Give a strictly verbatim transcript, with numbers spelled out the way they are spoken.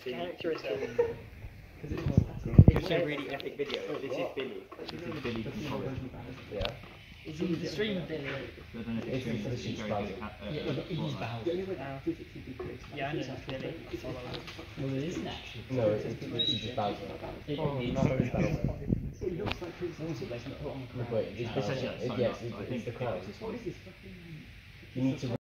characteristic. It's a really epic video. This is Billy. This is Billy from Holland. Yeah. Is he the stream of Billy? I don't know if it's streaming, but he's very good at uh, Yeah, he's Valve. Yeah, I know that's Billy. Well, it isn't actually. No, it's literally just Bowser. It, Oh, it's no, it's Bowser. Wait, Wait, it's It's actually Bowser. like, Yes, I it's think the crown. it's this one. You need to